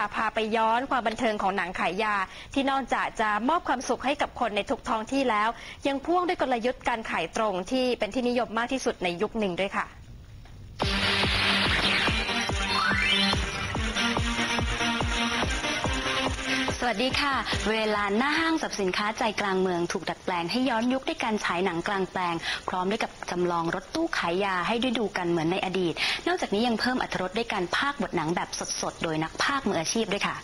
พาไปย้อนความบันเทิงของหนังขายยาที่นอกจากจะมอบความสุขให้กับคนในทุกท้องที่แล้วยังพ่วงด้วยกลยุทธ์การขายตรงที่เป็นที่นิยมมากที่สุดในยุคหนึ่งด้วยค่ะสวัสดีค่ะเวลาหน้าห้างสรรพสินค้าใจกลางเมืองถูกดัดแปลงให้ย้อนยุคด้วยการฉายหนังกลางแปลงพร้อมด้วยกับจำลองรถตู้ขายยาให้ได้ดูกันเหมือนในอดีตนอกจากนี้ยังเพิ่มอรรถรสด้วยการพากย์บทหนังแบบสดๆโดยนักพากย์มืออาชีพด้วยค่ะ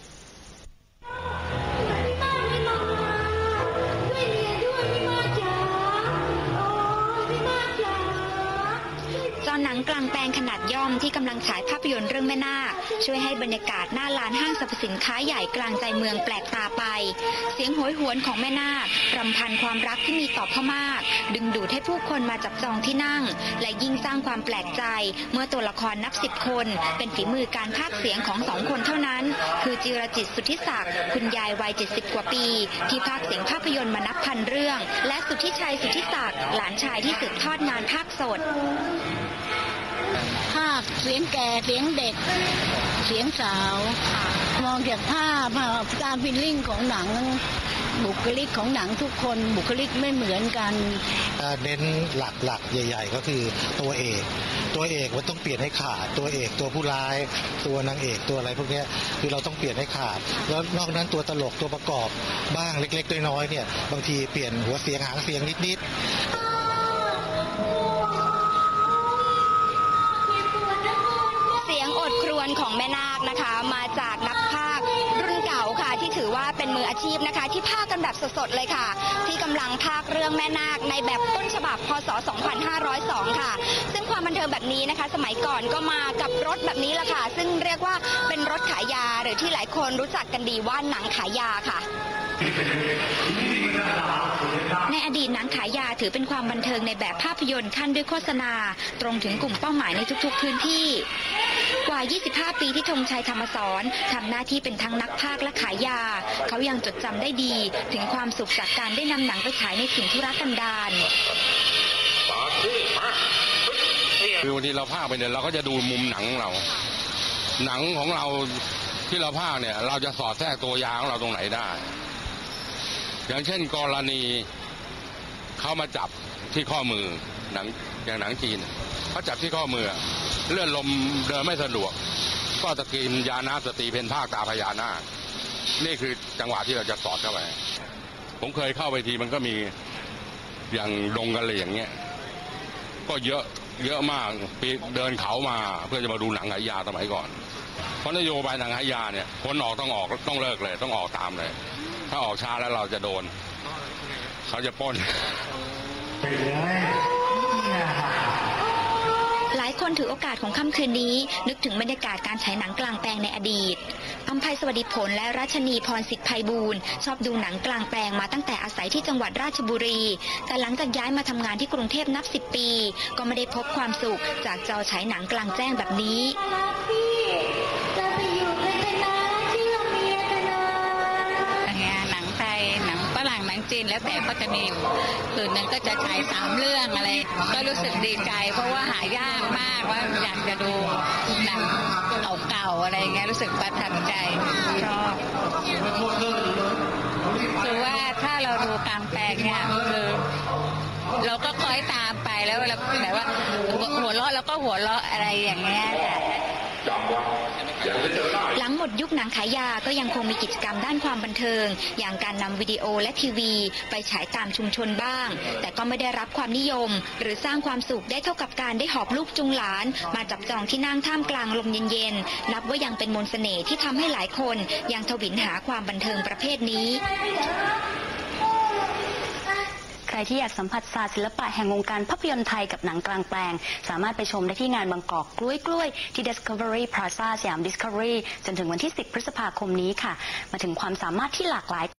จอหนังกลางแปลงขนาดย่อมที่กำลังฉายภาพยนตร์เรื่องแม่นาคช่วยให้บรรยากาศหน้าลานห้างสรรพสินค้าใหญ่กลางใจเมืองแปลกตาไปเสียงโหยหวนของแม่นาครำพันความรักที่มีต่อพ่อมากดึงดูดให้ผู้คนมาจับจองที่นั่งและยิ่งสร้างความแปลกใจเมื่อตัวละครนับ10 คนเป็นฝีมือการพากย์เสียงของ2 คนเท่านั้นคือจิรจิตสุทธิศักดิ์คุณยายวัย70 กว่าปีที่พากย์เสียงภาพยนตร์มานับพันเรื่องและสุทธิชัยสุทธิศักดิ์หลานชายที่สืบทอดงานพากย์สดภาพเสียงแก่เสียงเด็กเสียงสาวมองจากภาพการฟิลลิ่งของหนังบุคลิกของหนังทุกคนบุคลิกไม่เหมือนกันเน้นหลักๆใหญ่ๆก็คือตัวเอกมันต้องเปลี่ยนให้ขาดตัวเอกตัวผู้ร้ายตัวนางเอกตัวอะไรพวกนี้คือเราต้องเปลี่ยนให้ขาดแล้วนอกนั้นตัวตลกตัวประกอบบ้างเล็กๆน้อยๆเนี่ยบางทีเปลี่ยนหัวเสียงหางเสียงนิดๆเสียงโอดครวญของแม่นาคนะคะมาจากนักพากย์รุ่นเก่าค่ะที่ถือว่าเป็นมืออาชีพนะคะที่พากย์กันแบบสดๆเลยค่ะที่กำลังพากย์เรื่องแม่นาคในแบบต้นฉบับพศ 2502 ค่ะซึ่งความบันเทิงแบบนี้นะคะสมัยก่อนก็มากับรถแบบนี้แหละค่ะซึ่งเรียกว่าเป็นรถขายยาหรือที่หลายคนรู้จักกันดีว่าหนังขายยาค่ะในอดีตหนังขายยาถือเป็นความบันเทิงในแบบภาพยนตร์ขั้นด้วยโฆษณาตรงถึงกลุ่มเป้าหมายในทุกๆพื้นที่กว่า 25 ปีที่ธงชัยธรรมสอนทำหน้าที่เป็นทั้งนักพากย์และขายยาเขายังจดจำได้ดีถึงความสุขจากการได้นำหนังไปฉายในถิ่นทุรกันดารคือวันที่เราพากย์ไปเนี่ยเราก็จะดูมุมหนังของเราที่เราพากย์เนี่ยเราจะสอดแทรกตัวยาของเราตรงไหนได้อย่างเช่นกรณีเขามาจับที่ข้อมืออย่างหนังจีนเขาจับที่ข้อมือเลื่อนลมเดินไม่สะดวกก็ตะกีมยานาสตรีเพนภาคตาพญานาคนี่คือจังหวะที่เราจะสอดเข้าไปผมเคยเข้าไปทีมันก็มีอย่างดงกะเหรี่ยงเงี้ยก็เยอะมากปีเดินเขามาเพื่อจะมาดูหนังขายยาสมัยก่อนเพราะนโยบายหนังขายยาเนี่ยคนออกต้องเลิกเลยต้องออกตามเลยถ้าออกช้าแล้วเราจะโดนเขาจะปล้นหลายคนถือโอกาสของค่ำคืนนี้นึกถึงบรรยากาศการฉายหนังกลางแปลงในอดีตอำไพสวัสดิผลและรัชนีพรสิทธิ์ไพบูลย์ชอบดูหนังกลางแปลงมาตั้งแต่อาศัยที่จังหวัดราชบุรีแต่หลังจากย้ายมาทำงานที่กรุงเทพนับ10 ปีก็ไม่ได้พบความสุขจากจอฉายหนังกลางแจ้งแบบนี้หนังจีนแล้วแต่ก็จะมีอยู่คืนนึงก็จะฉาย3 เรื่องอะไรก็รู้สึกดีใจเพราะว่าหายากมากว่าอยากจะดูหนังเก่าๆอะไรเงี้ยรู้สึกประทับใจชอบคือว่าถ้าเราดูกลางแปลงเนี่ยคือเราก็คอยตามไปแล้วเราแบบว่าหัวเราะแล้วก็หัวเราะอะไรอย่างเงี้ยหลังหมดยุคหนังขายยาก็ยังคงมีกิจกรรมด้านความบันเทิงอย่างการนำวิดีโอและทีวีไปฉายตามชุมชนบ้างแต่ก็ไม่ได้รับความนิยมหรือสร้างความสุขได้เท่ากับการได้หอบลูกจูงหลานมาจับจองที่นั่งท่ามกลางลมเย็นๆนับว่ายังเป็นมนต์เสน่ห์ที่ทำให้หลายคนยังทวินหาความบันเทิงประเภทนี้ใครที่อยากสัมผัสศาสตร์ศิลปะแห่งวงการภาพยนตร์ไทยกับหนังกลางแปลงสามารถไปชมได้ที่งานบางกอกกล้วยที่ Discovery Plaza สยาม Discovery จนถึงวันที่ 10 พฤษภาคมนี้ค่ะมาถึงความสามารถที่หลากหลาย